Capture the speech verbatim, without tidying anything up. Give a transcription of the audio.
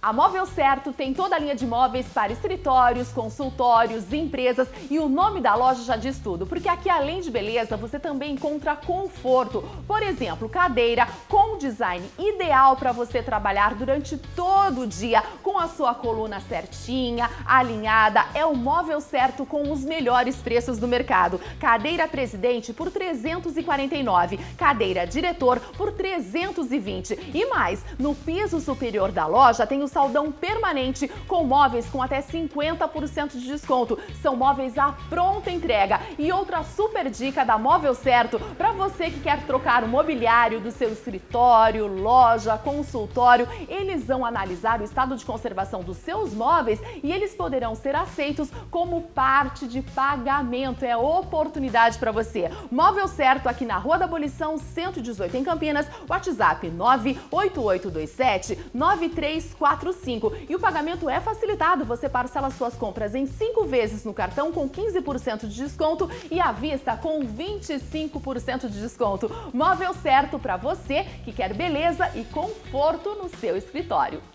A Móvel Certo tem toda a linha de móveis para escritórios, consultórios, empresas e o nome da loja já diz tudo, porque aqui além de beleza você também encontra conforto. Por exemplo, cadeira com design ideal para você trabalhar durante todo o dia com a sua coluna certinha, alinhada. É o Móvel Certo com os melhores preços do mercado. Cadeira Presidente por trezentos e quarenta e nove reais, cadeira Diretor por trezentos e vinte reais. E mais, no piso superior da loja tem o saldão permanente com móveis com até cinquenta por cento de desconto. São móveis à pronta entrega. E outra super dica da Móvel Certo para você que quer trocar o mobiliário do seu escritório, loja, consultório, eles vão analisar o estado de conservação dos seus móveis e eles poderão ser aceitos como parte de pagamento. É oportunidade para você. Móvel Certo aqui na Rua da Abolição cento e dezoito em Campinas, WhatsApp nove oito oito dois sete nove três quatro cinco. E o pagamento é facilitado, você parcela suas compras em cinco vezes no cartão com quinze por cento de desconto e à vista com vinte e cinco por cento de desconto. Móvel Certo para você que quer beleza e conforto no seu escritório.